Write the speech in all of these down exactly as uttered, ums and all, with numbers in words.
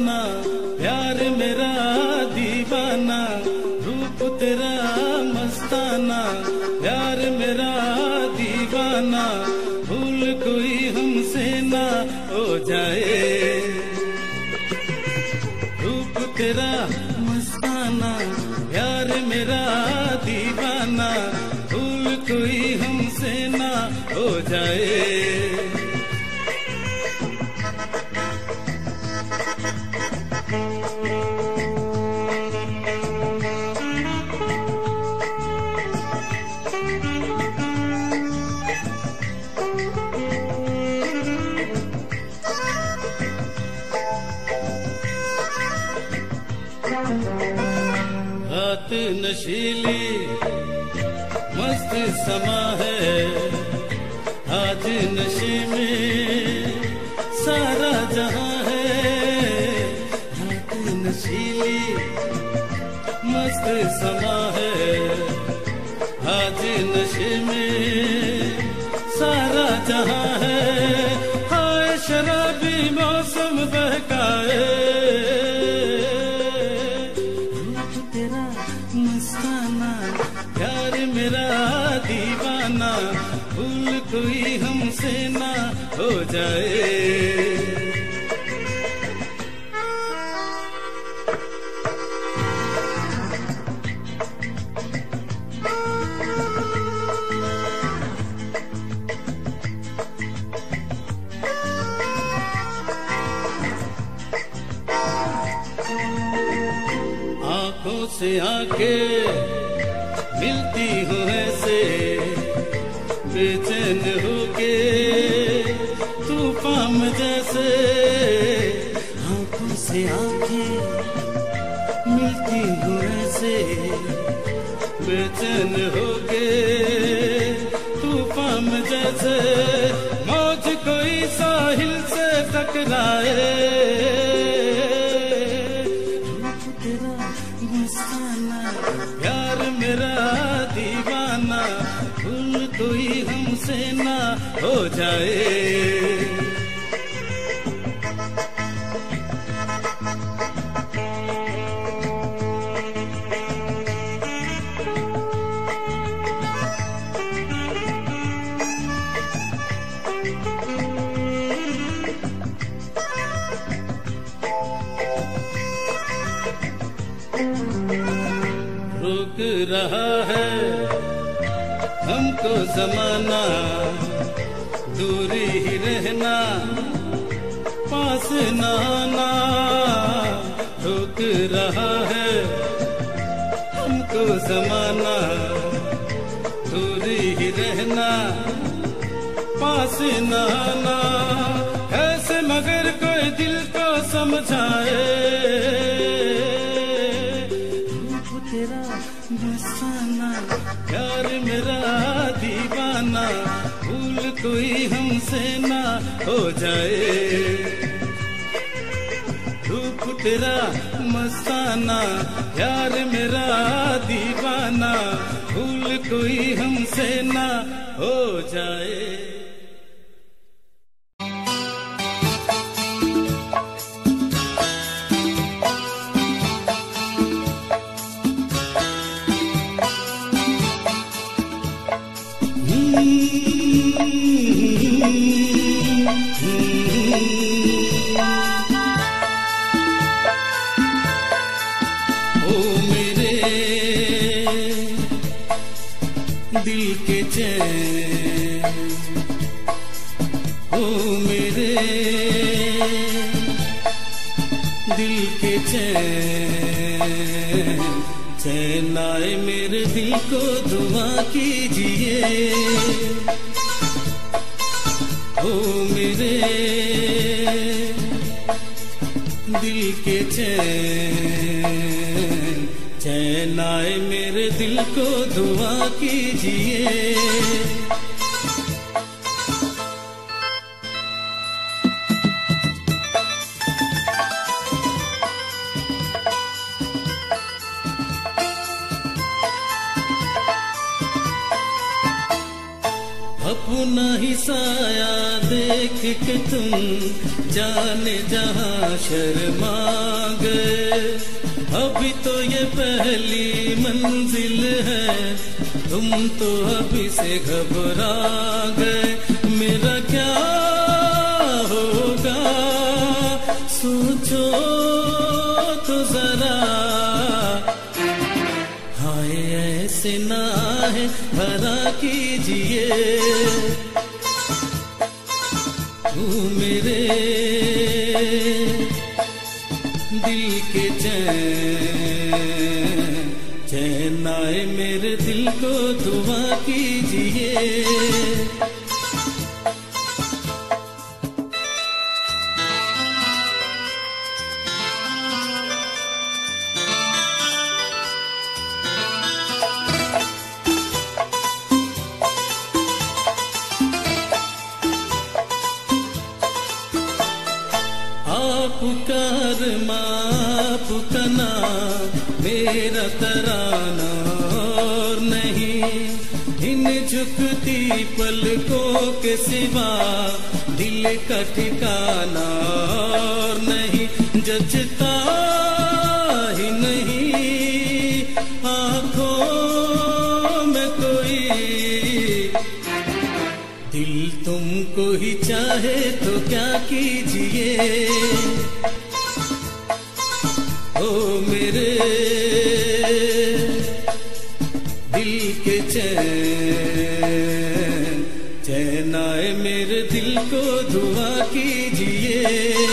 मस्ताना, प्यार मेरा दीवाना, रूप तेरा मस्ताना, प्यार मेरा दीवाना, भूल कोई हमसे ना हो जाए। रूप तेरा मस्ताना, प्यार मेरा दीवाना, भूल कोई हमसे ना हो जाए। रात नशीली मस्त समा है, आज नशे में सारा जहां है। रात नशीली मस्त समा है, आज नशे में सारा जहां है। हाय शराबी मौसम बहकाए, प्यार मेरा दीवाना, भूल कोई हमसे ना हो जाए। आंखों से आंखें मिलती हूँ ऐसे, बेचैन होके तूफान जैसे। आंखों से आंखें मिलती हूँ ऐसे, बेचैन होके तूफान जैसे। मौज कोई साहिल से टकराए, रूप तेरा मस्ताना, प्यार मेरा दीवाना, भूल कोई हमसे ना हो जाए। रोक रहा है हमको ज़माना, दूरी ही रहना, पास न आना। रोक रहा है हमको ज़माना, दूरी ही रहना, पास न आना। ऐसे मगर कोई दिल को समझाए, तेरा मस्ताना, प्यार मेरा दीवाना, भूल कोई हमसे ना हो जाए। रूप तेरा मस्ताना, प्यार मेरा दीवाना, भूल कोई हमसे ना हो जाए। ओ मेरे दिल के चैन, ओ मेरे दिल के चैन, चैन आए मेरे दिल को दुआ कीजिए। ओ मेरे दिल के चैन, चैन आए मेरे दिल को दुआ कीजिए। अपना ही साया देख के तुम जाने जहां शर्मा गए। अभी तो ये पहली मंजिल है, तुम तो अभी से घबरा गए। मेरा क्या होगा सोचो तो जरा, हाय ऐसे ना है भरा कीजिए। तू मेरे दिल के चैन चैन आए मेरे दिल को दुआ कीजिए। पुकार माँ पुकना मेरा तराना और नहीं, इन झुकती पलकों के सिवा दिल का ठिकाना और नहीं। जचता ही नहीं आँखों में कोई, दिल तुमको ही चाहे तो क्या कीजिए। ओ मेरे दिल के चैन चैन आए मेरे दिल को दुआ कीजिए।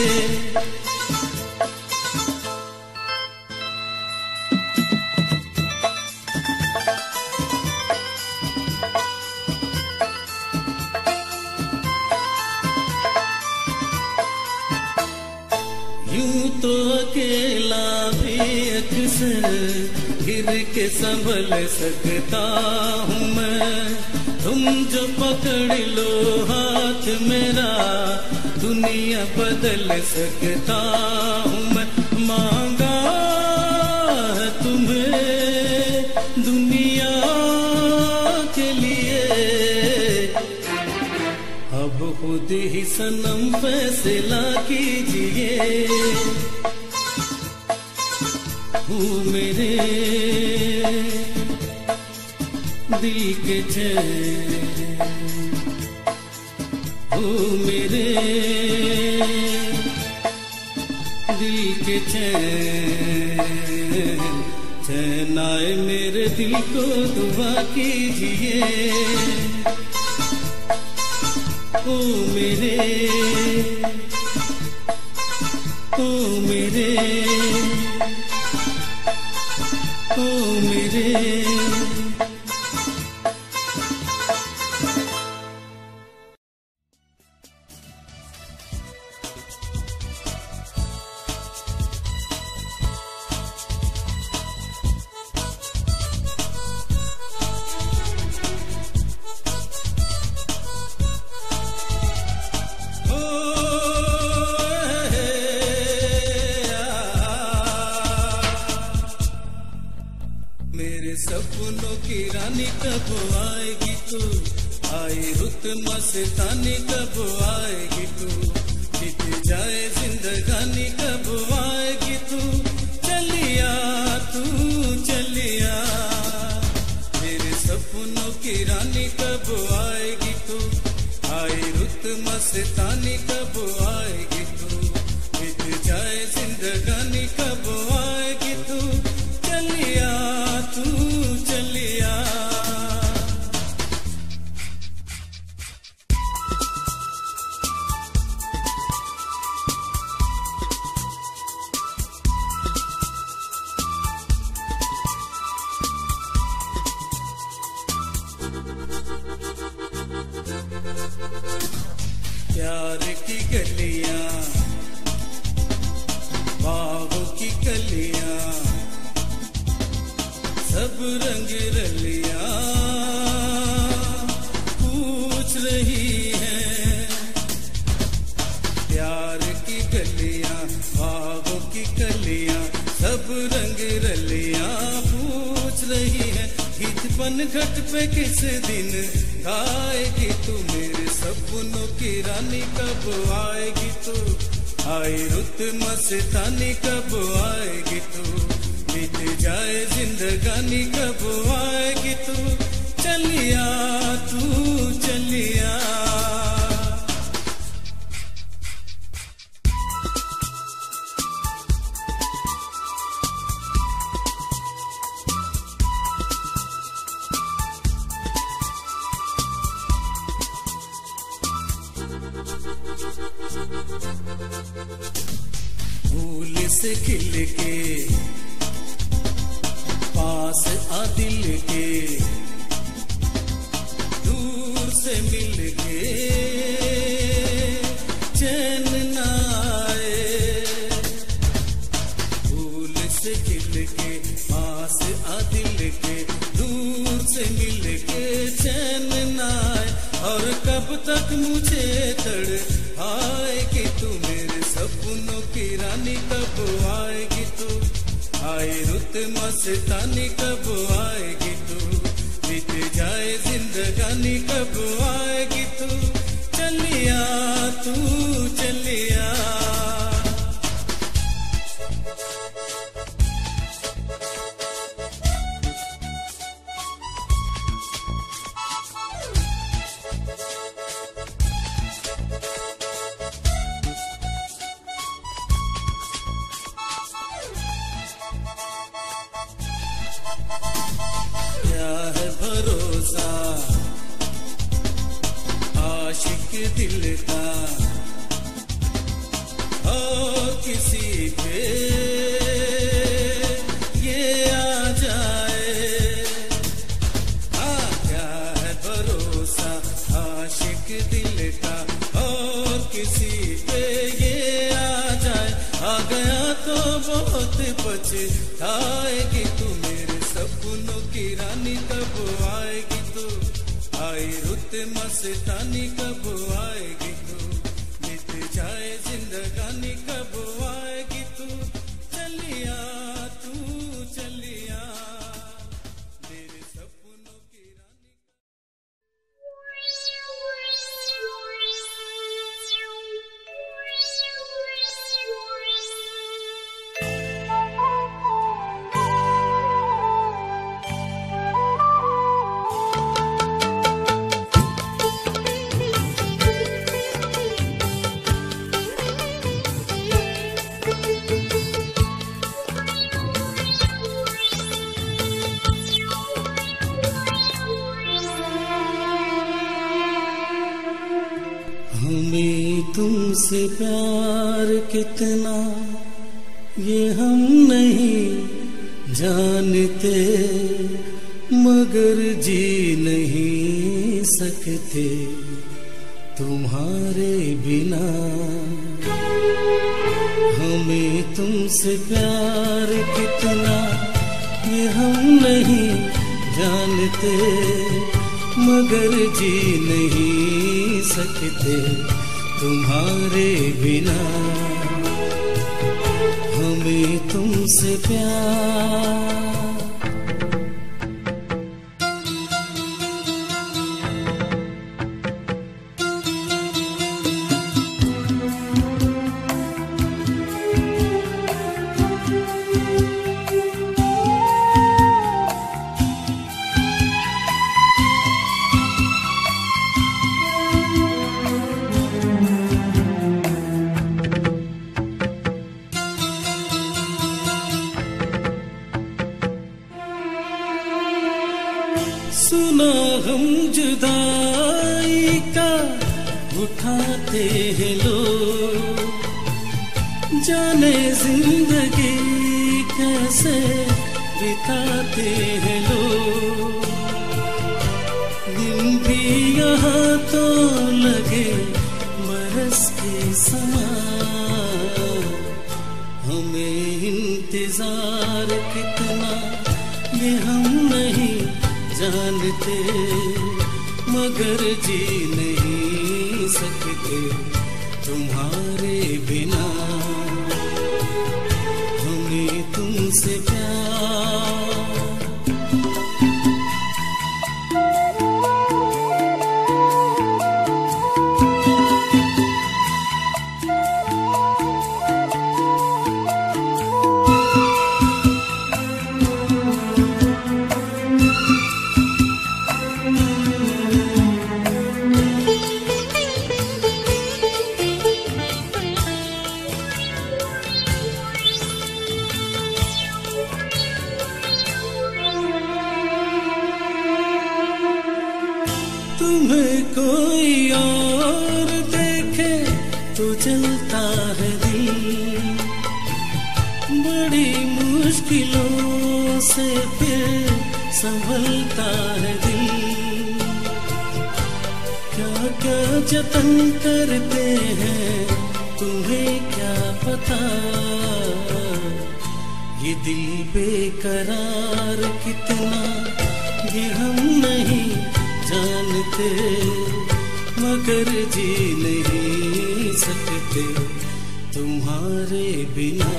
यूं तो अकेला भी अक्सर गिर के संभल सकता हूँ मैं, तुम जो पकड़ लो हाथ मेरा दुनिया बदल सकता हूँ मैं। मांगा है तुम्हें दुनिया के लिए, अब खुद ही सनम फैसला कीजिए। तू मेरे दिल के चैन, तू मेरे दिल के चैन चैन आए मेरे दिल को दुआ कीजिए। ओ मेरे ओ मेरे ओ मेरे सपनों की रानी कब आएगी तू, आई रुत मस्तानी कब आएगी तू, बीत जाए जिंदगानी कब आएगी तू। चलिया तू चलिया मेरे सपनों की रानी कब आएगी तू, आई रुत मस्तानी कब आएगी तू, बीत जाए जिंदगानी कब आएगी तू। चलिया तू चलिया प्यार की गलियां बागों की कलियां सब रंग रलियां पूछ रही हैं। प्यार की गलियां बागों की कलियां सब रंग रलियां पूछ रही हैं। गीत पनघट पे किस दिन गाएगी तू, मेरे सपनों की रानी कब आएगी तू, आई रुत मस्तानी कब आएगी तू, बीत जाए जिंदगानी कब आएगी तू, चलिया तू चलिया। फूल से खिल के पास आ दिल के, दूर से मिल के चैन न आए, फूल से खिल के पास आ दिल के, दूर से मिल के चैन न आए, और कब तक मुझे तड़ आएगी तू, मेरे सपनों की रानी कब आएगी तू, आई रुत मस्तानी कब आएगी तू, बीत जाए जिंदगानी कब आएगी तू, चलिया तू चलिया। क्या है भरोसा आशिक दिल का, और किसी पे ये आ जाए, हाँ क्या है भरोसा आशिक दिल का, और किसी पे ये आ जाए, आ गया तो बहुत पछताएगी तू, मेरे सपनों की रानी कब आएगी तू, आई रुत मस्तानी कब आएगी तू, बीत जाए जिंदगानी कब आएगी तू, चलिया तू चलिया मेरे सपनों की रानी। हमें तुमसे प्यार कितना ये हम नहीं जानते, मगर जी नहीं सकते तुम्हारे बिना। हमें तुमसे प्यार कितना ये हम नहीं जानते, मगर जी नहीं सकते तुम्हारे बिना। हमें तुमसे प्यार सुना हम जुदाई का उठाते हैं लोग, जाने जिंदगी कैसे बिताते हैं लोग। दिन भी यहाँ तो लगे बरस के समान, हमें इंतजार कितना ये हम नहीं जानते, मगर जी नहीं सकते तुम्हारे बिना। हमें तुमसे प्यार तुम्हें कोई और देखे तो जलता है दिल, बड़ी मुश्किलों से फिर संभलता है दिल। क्या क्या जतन करते हैं तुम्हें क्या पता, ये दिल बेकरार कितना ये हम नहीं जानते, मगर जी नहीं सकते तुम्हारे बिना।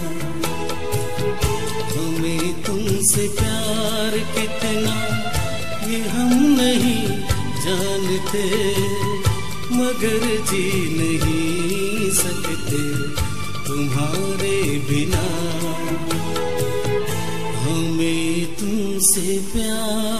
हमें तुमसे प्यार कितना ये हम नहीं जानते, मगर जी नहीं सकते तुम्हारे बिना। हमें तुमसे प्यार